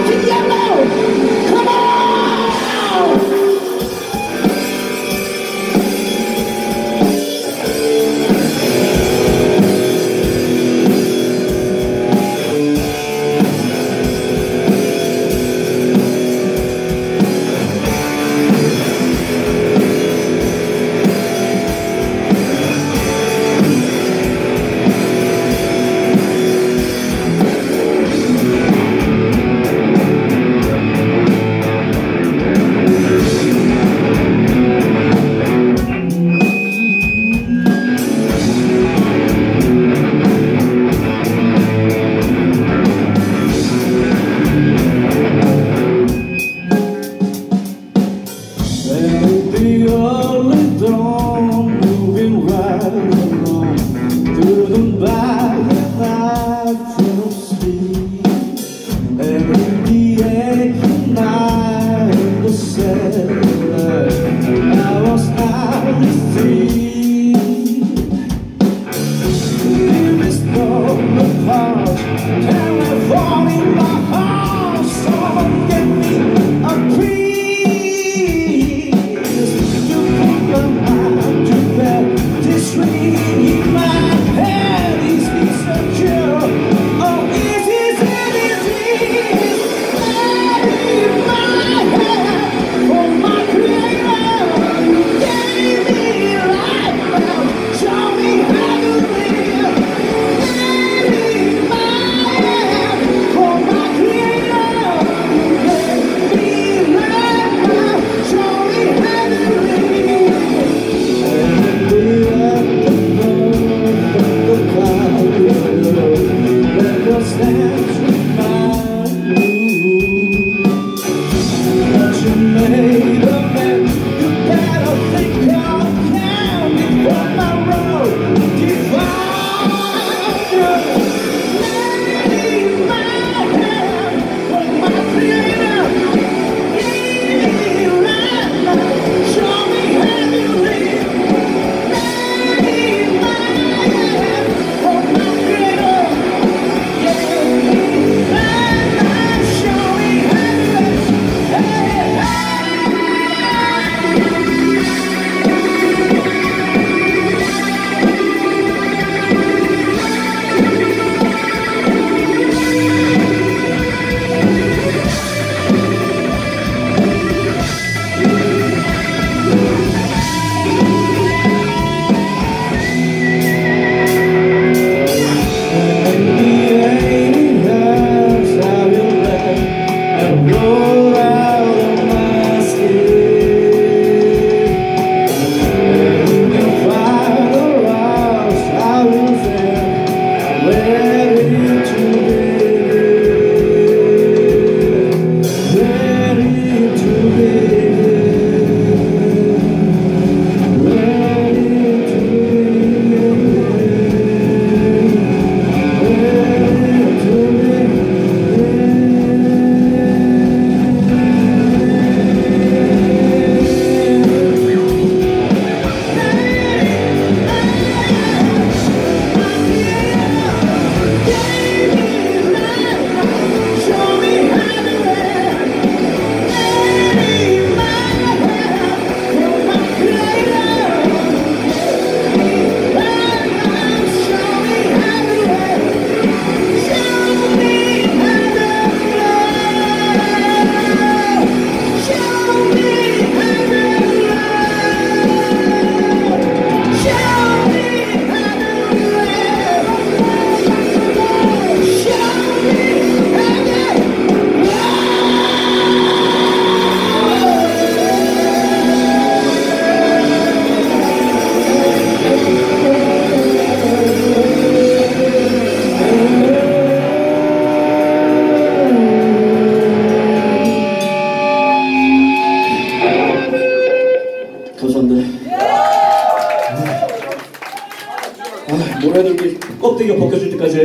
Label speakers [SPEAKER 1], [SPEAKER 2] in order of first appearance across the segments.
[SPEAKER 1] 뭐라도 이렇게 껍데기가 벗겨질 때까지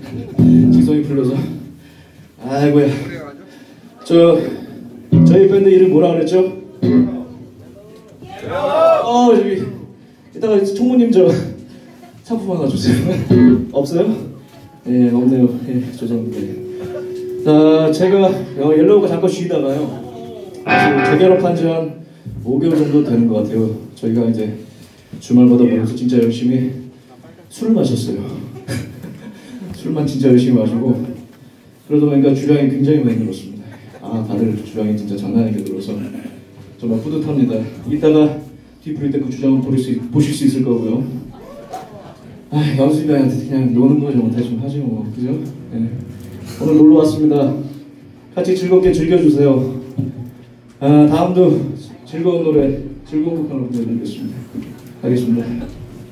[SPEAKER 1] 지성이 불러서. 아이고야. 저희 밴드 이름 뭐라 그랬죠? 저기 이따가 총무님 저 상품 하나 주세요. 없어요? 예, 없네요. 예, 저 정도. 자, 제가 옐로우가 잠깐 쉬다가요. 지금 재결합한 지 한 5개월 정도 되는 것 같아요. 저희가 이제 주말마다 모여서 진짜 열심히 술을 마셨어요. 술만 진짜 열심히 마시고 그러다 보니까 주량이 굉장히 많이 늘었습니다. 다들 주량이 진짜 장난 아니게 늘어서 정말 뿌듯합니다. 이따가 뒤풀이 때 그 주장을 보실 수 있을 거고요. 연습이한테 그냥 노는 거죠. 뭐 대충 하지 뭐. 그죠? 네. 오늘 놀러 왔습니다. 같이 즐겁게 즐겨주세요. 다음도 즐거운 노래, 즐거운 곡 하나 보여드리겠습니다. 가겠습니다.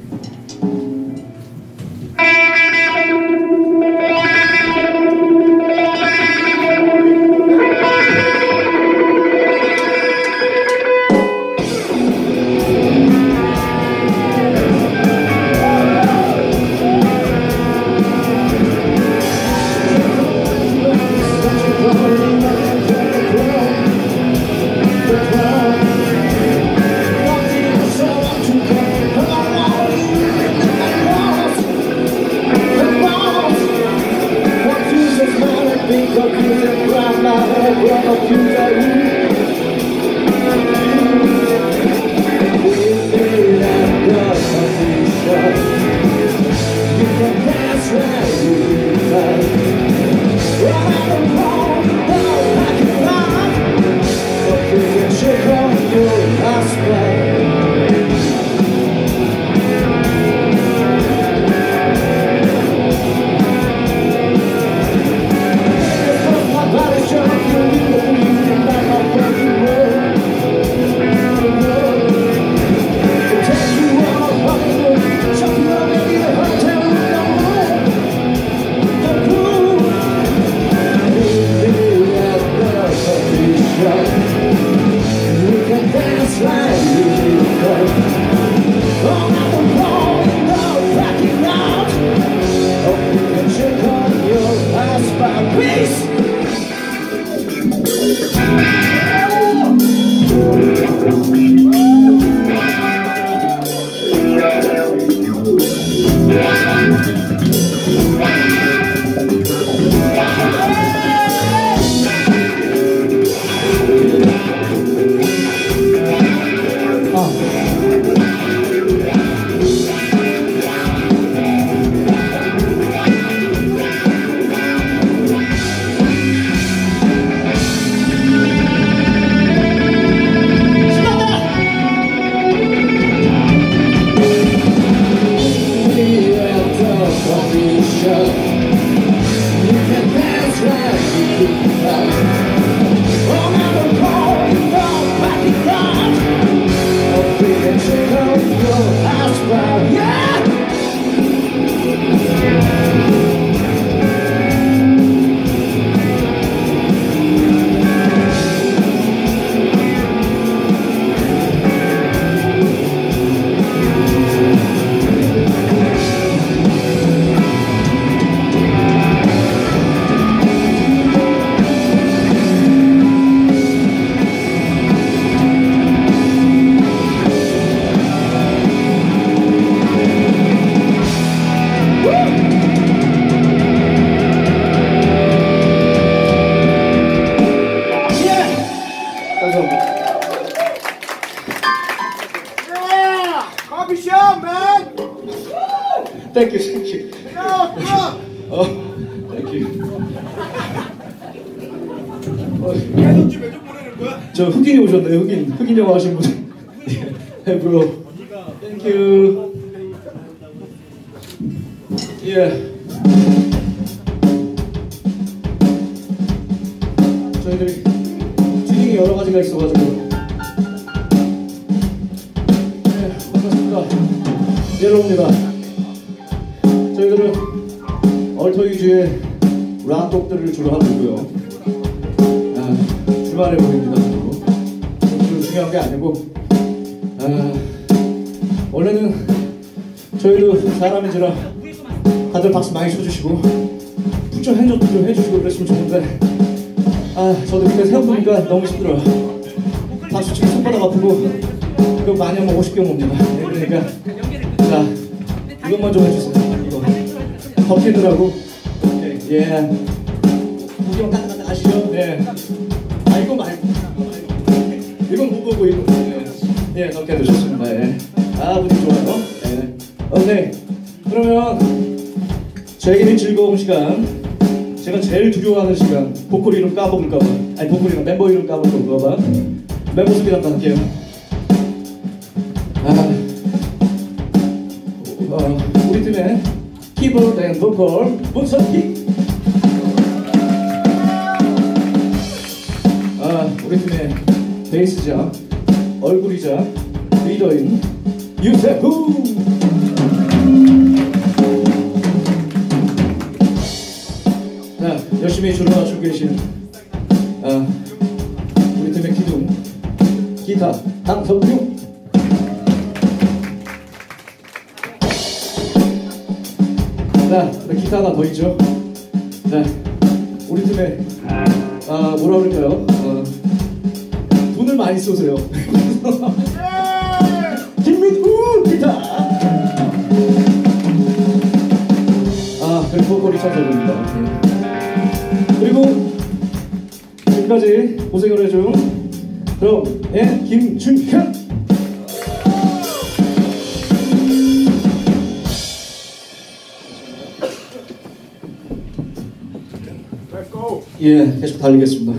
[SPEAKER 1] Thank you, thank you. Thank you. 저 흑인이 오셨네요. 흑인 영화 하신 분. Hey bro. Thank you. Yeah. 저희들이 튜닝이 여러 가지가 있어가지고. 네, 반갑습니다. 옐로우입니다. 저희들은 얼터 위주의 락 곡들을 주로 하고 있고요. 주말에 모입니다. 좀 중요한 게 아니고 원래는 저희도 사람인지라 다들 박수 많이 쳐주시고 부처 핸즈업도 좀 해주시고 그랬으면 좋은데 저도 그때 생각해보니까 너무 힘들어요. 박수 치고 손바닥 아프고 이거 많이 하면 50개 옵니다. 그러니까 자 이것만 좀 해주세요. 이거 커피들하고 예. 무기만 가시죠. 네. 아 이거 말고 이건 못 보고 이거. 네. 예, 그렇게 좋습니다. 예. 아 분위기 좋아요. 네. 오케이. 그러면 저에게는 즐거운 시간. 제가 제일 두려워하는 시간. 보컬 이름 까먹을까봐. 아니 보컬 이름 멤버 이름 까먹을까봐. 멤버 소개 한번 할게요. 우리 팀의 키보드 앤 보컬 문석희. 우리 팀의 베이스자, 얼굴이자 리더인 유세후. 자, 열심히 줄을 맞추고 계신 우리 팀의 기둥 기타 강성규. 자, 기타 하나 더 있죠. 자, 우리 팀의 뭐라 그럴까요? 돈을 많이 쏘세요. 김민우 기타. 그리고 보컬이 찬성입니다. 그리고 지금까지 고생을 해준 그럼 김준현. 예, 계속 달리겠습니다.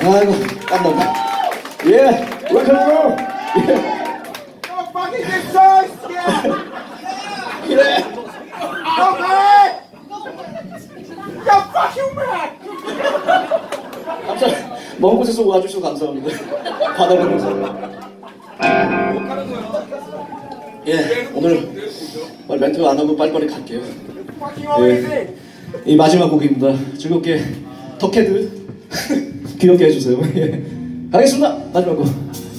[SPEAKER 1] 아이고 깜짝이야. 예, 웰컴. 예.
[SPEAKER 2] You're fucking destroyed!
[SPEAKER 1] 그래.
[SPEAKER 2] Okay! You're fucking mad!
[SPEAKER 1] 감사. 먼 곳에서 와주셔서 감사합니다. 받아보면서. 예, 오늘 멘트 안 하고 빨리빨리 갈게요.
[SPEAKER 2] Fucking amazing!
[SPEAKER 1] 예, 이 마지막 곡입니다. 즐겁게 덕헤드 귀엽게 해주세요. 예. 가겠습니다. 마지막 곡.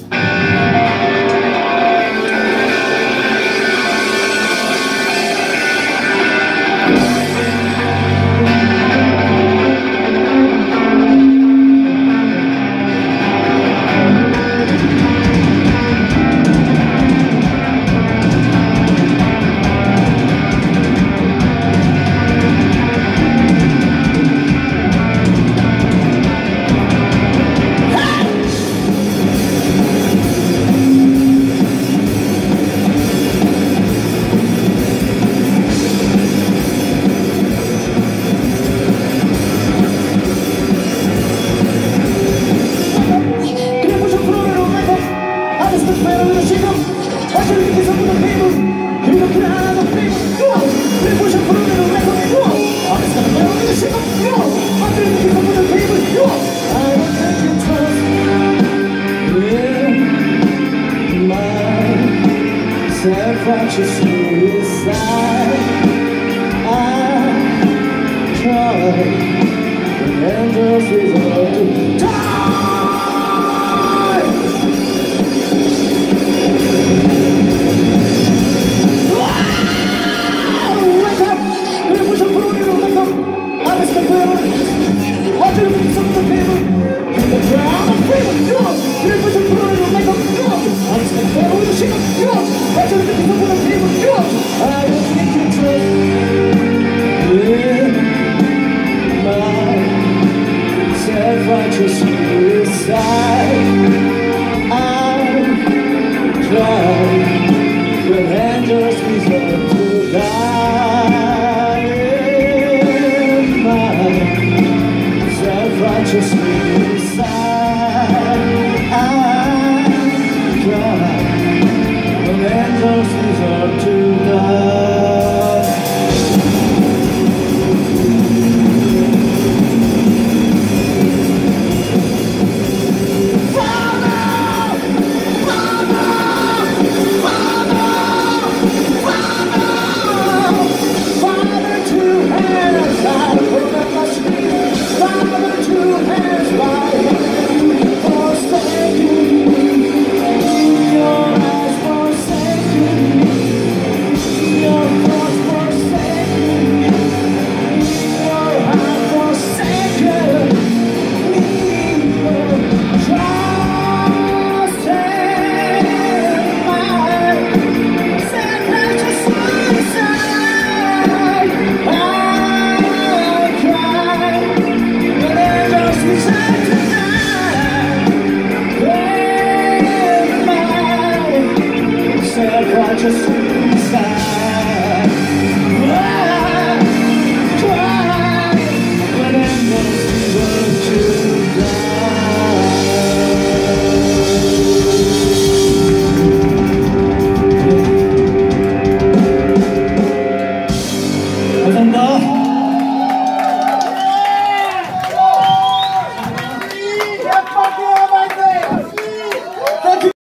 [SPEAKER 1] Self-righteous suicide. I tried, and angels resort to die.